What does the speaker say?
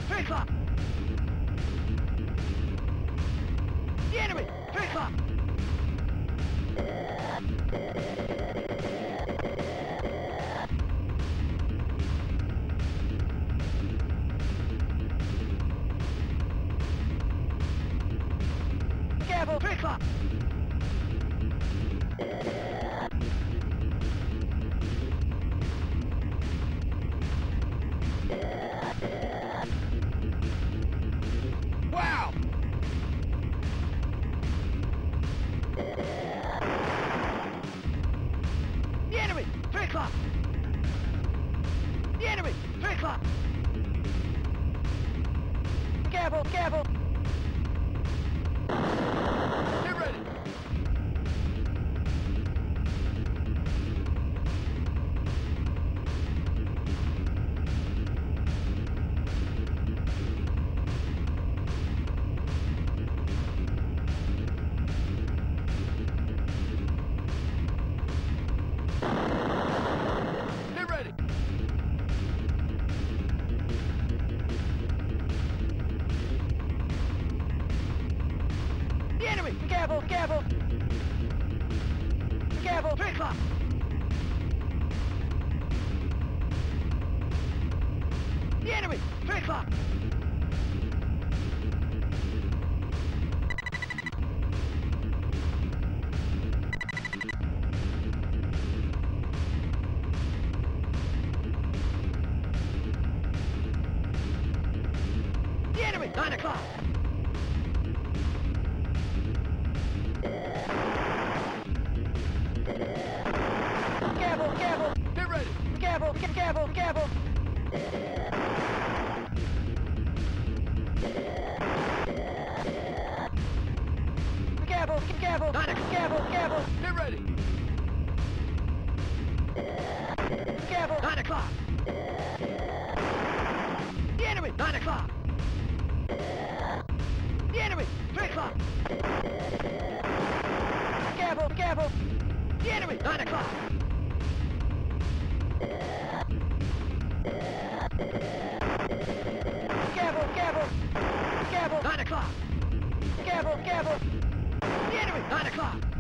3 o'clock. The enemy, 3 o'clock. Careful, 3 o'clock. Wow! The enemy, 3 o'clock. The enemy, 3 o'clock. Careful, careful. Get ready. Get ready. The enemy! Be careful! Careful! Be careful! 3 o'clock! The enemy! 3 o'clock! The enemy! 9 o'clock! Careful, careful! Get ready! Be careful, be careful, be careful! Be careful, be careful! Careful, careful! Get ready! Be careful! 9 o'clock! The enemy! 9 o'clock! The enemy! 3 o'clock! Be careful, be careful! The enemy! 9 o'clock! Careful, careful! Careful! 9 o'clock! Careful, careful! The enemy! 9 o'clock!